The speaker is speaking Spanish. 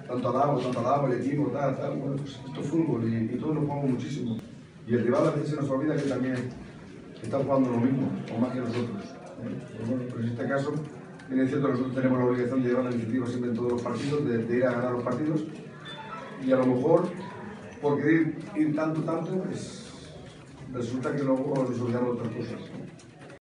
tanto alabo, le equipo, tal, bueno, pues esto es fútbol y todos lo jugamos muchísimo. Y el rival a veces se nos olvida que también está jugando lo mismo, o más que nosotros. Bueno, pues en este caso, bien es cierto que nosotros tenemos la obligación de llevar la iniciativa siempre en todos los partidos, de ir a ganar los partidos, y a lo mejor, por querer ir tanto, pues resulta que luego nos olvidamos de otras cosas.